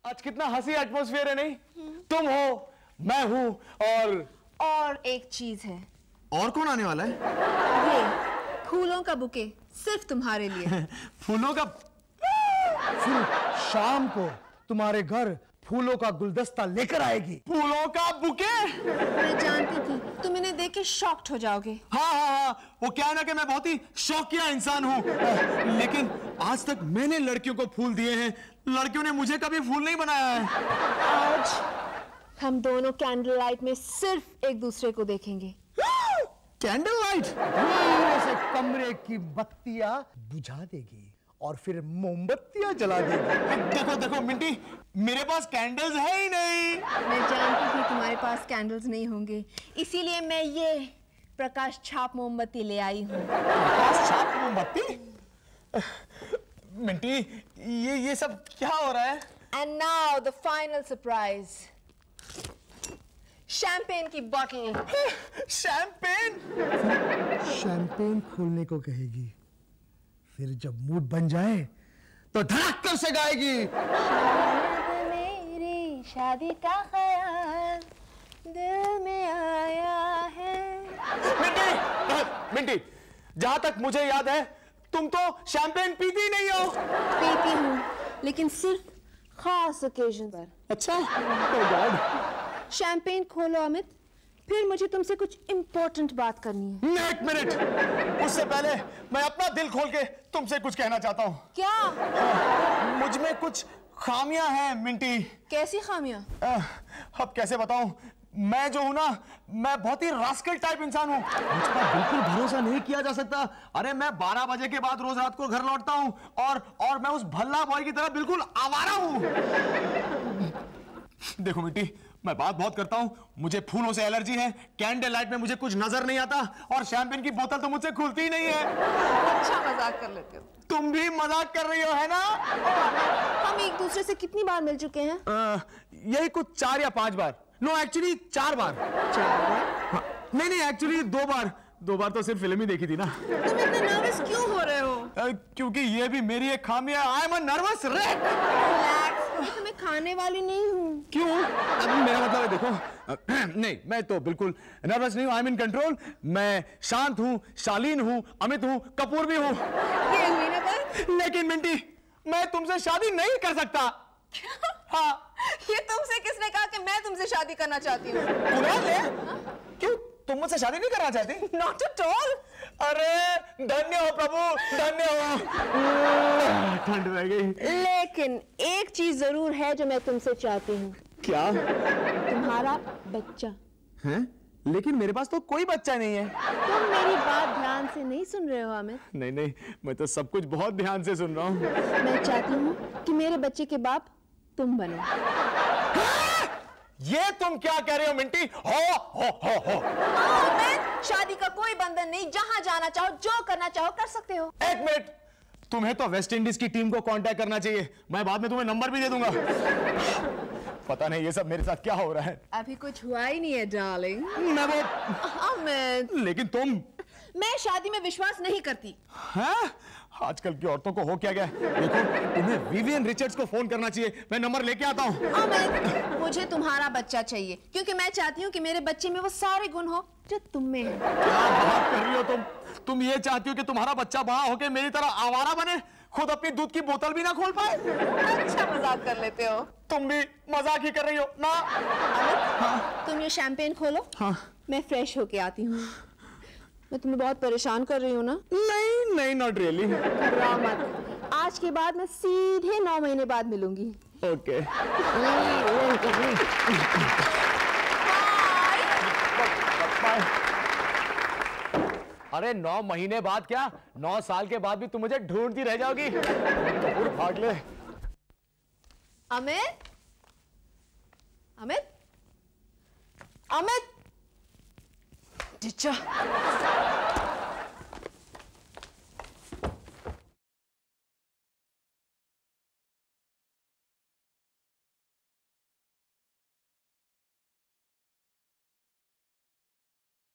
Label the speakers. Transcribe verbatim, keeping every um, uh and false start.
Speaker 1: आज कितना हंसी एटमॉस्फेयर है नहीं? तुम हो, मैं हूं और
Speaker 2: और एक चीज है।
Speaker 3: और कौन आने वाला है?
Speaker 2: ये फूलों का बुके सिर्फ तुम्हारे लिए।
Speaker 3: फूलों का?
Speaker 4: फिर शाम को तुम्हारे घर फूलों का गुलदस्ता लेकर आएगी।
Speaker 1: फूलों का बुके?
Speaker 2: मैं जानती थी तुम इन्हें देख के शॉक्ड हो जाओगे।
Speaker 3: हाँ हाँ हाँ, वो क्या है ना कि मैं बहुत ही शौकिया इंसान हूँ, लेकिन आज तक मैंने लड़कियों को फूल दिए हैं, लड़कियों ने मुझे कभी फूल नहीं बनाया है।
Speaker 2: आज हम दोनों कैंडल लाइट में सिर्फ एक दूसरे को देखेंगे।
Speaker 3: Candle light?
Speaker 4: धीरे से कमरे की बत्तियां बुझा देगी और फिर मोमबत्तियां जला देगी।
Speaker 3: देखो देखो मिंटी, मेरे पास कैंडल्स है ही नहीं।
Speaker 2: मैं जानती थी तुम्हारे पास कैंडल्स नहीं होंगे, इसीलिए मैं ये प्रकाश छाप मोमबत्ती ले आई हूँ।
Speaker 3: प्रकाश छाप मोमबत्ती? मिंटी, ये ये सब क्या हो रहा है?
Speaker 2: And now the final surprise, champagne की बॉटल।
Speaker 3: शैंपेन?
Speaker 4: शैंपेन खोलने को कहेगी, फिर जब मूड बन जाए तो धड़क कर से गाएगी।
Speaker 2: मेरी शादी का ख्याल दिल में आया है।
Speaker 1: मिंटी, मिंटी, जहां तक मुझे याद है तुम तो शैंपेन पीती नहीं हो।
Speaker 2: पीती हूँ, लेकिन सिर्फ खास ओकेजन पर।
Speaker 1: अच्छा? ओह गॉड।
Speaker 2: शैंपेन खोलो अमित, फिर मुझे तुमसे कुछ इंपॉर्टेंट बात करनी है।
Speaker 3: एक मिनट, उससे पहले मैं अपना दिल खोल के तुमसे कुछ कहना चाहता हूँ।
Speaker 2: क्या?
Speaker 3: मुझ में कुछ खामियां हैं मिंटी।
Speaker 2: कैसी खामियां?
Speaker 3: अब कैसे बताऊं? मैं जो हूं ना, मैं बहुत ही रास्कल टाइप इंसान हूं। मुझ पर बिल्कुल भरोसा नहीं किया जा सकता। अरे मैं बारह बजे के बाद रोज रात को घर लौटता हूं और और मैं उस भल्ला बॉय की तरह बिल्कुल आवारा हूं। देखो मिट्टी, मैं बात बहुत करता हूं, मुझे फूलों से एलर्जी है, कैंडल लाइट में मुझे कुछ नजर नहीं आता और शैंपेन की बोतल तो मुझसे खुलती ही नहीं है।
Speaker 2: अच्छा मजाक कर लेते हो।
Speaker 3: तुम भी मजाक कर रही हो, है ना?
Speaker 2: हम एक दूसरे से कितनी बार मिल चुके हैं?
Speaker 1: आ, यही कुछ चार या पांच बार। नो एक्चुअली चार बार।
Speaker 2: चार बार?
Speaker 1: हाँ, नहीं नहीं एक्चुअली दो बार। दो बार तो सिर्फ फिल्म ही देखी थी ना।
Speaker 2: तुम इतने नर्वस क्यों हो रहे हो?
Speaker 3: आ, क्योंकि ये भी मेरी एक खामी है। I am a nervous rat.
Speaker 2: Relax, मैं तुम्हें खाने वाली नहीं हूँ।
Speaker 1: क्यों? अब मेरा मतलब है देखो, नहीं मैं तो बिल्कुल नर्वस नहीं हूँ, आई एम इन कंट्रोल। मैं शांत हूँ, शालीन हूँ, अमित हूँ, कपूर भी हूँ।
Speaker 2: ये हुई ना बात?
Speaker 1: लेकिन मिंटी, मैं तुमसे शादी नहीं कर सकता।
Speaker 2: हाँ, ये तुमसे किसने कहा कि मैं तुमसे शादी करना चाहती हूँ?
Speaker 3: कुणाल ने? क्यों, तुम मुझसे शादी नहीं करना चाहती?
Speaker 2: Not at all.
Speaker 3: अरे धन्य हो प्रभु, धन्य हो।
Speaker 1: ठंड रह गई।
Speaker 2: लेकिन एक चीज जरूर है जो मैं तुमसे चाहती हूँ।
Speaker 1: क्या?
Speaker 2: तुम्हारा बच्चा।
Speaker 1: हैं? लेकिन मेरे पास तो कोई बच्चा नहीं है।
Speaker 2: तुम मेरी बात ध्यान से नहीं सुन रहे हो अमित।
Speaker 1: नहीं नहीं, मैं तो सब कुछ बहुत ध्यान से सुन रहा हूँ।
Speaker 2: मैं चाहती हूँ कि मेरे बच्चे के बाप तुम बनो।
Speaker 3: ये तुम क्या कह रहे हो मिंटी? हो हो हो हो।
Speaker 2: अमित, शादी का कोई बंधन नहीं, जहां जाना चाहो, जो करना चाहो कर सकते हो।
Speaker 3: एक मिनट, तुम्हें तो वेस्ट इंडीज की टीम को कांटेक्ट करना चाहिए। मैं बाद में तुम्हें नंबर भी दे दूंगा। पता नहीं ये सब मेरे साथ क्या हो रहा है।
Speaker 2: अभी कुछ हुआ ही नहीं है डार्लिंग।
Speaker 3: मैं वो
Speaker 2: अमित,
Speaker 3: लेकिन तुम।
Speaker 2: मैं शादी में विश्वास नहीं करती।
Speaker 3: हैं? आजकल की औरतों को हो क्या गया? देखो, तुम्हें विवियन रिचर्ड्स को फोन करना चाहिए। मैं नंबर लेके आता हूँ।
Speaker 2: अमित, मुझे तुम्हारा बच्चा चाहिए क्योंकि मैं चाहती हूँ कि मेरे बच्चे में वो सारे गुण हो जो तुम में है।
Speaker 3: क्या बात कर रही हो तुम? तुम ये चाहती हो कि तुम्हारा बच्चा बड़ा होकर मेरी तरह आवारा बने, खुद अपनी दूध की बोतल भी ना खोल पाए?
Speaker 2: अच्छा मजाक कर लेते हो।
Speaker 3: तुम भी मजाक ही कर रही हो ना?
Speaker 2: अमित, हाँ? तुम ये शैंपेन खोलो।
Speaker 3: हाँ।
Speaker 2: मैं फ्रेश होके आती हूँ। मैं तुम्हें बहुत परेशान कर रही हूँ ना?
Speaker 1: नहीं नहीं, नॉट रियली।
Speaker 2: घबराओ मत, आज के बाद मैं सीधे नौ महीने बाद मिलूंगी।
Speaker 1: ओके। अरे नौ महीने बाद क्या, नौ साल के बाद भी तुम मुझे ढूंढती रह जाओगी। कपूर भाग ले।
Speaker 2: अमित, अमित, अमित, टीचर।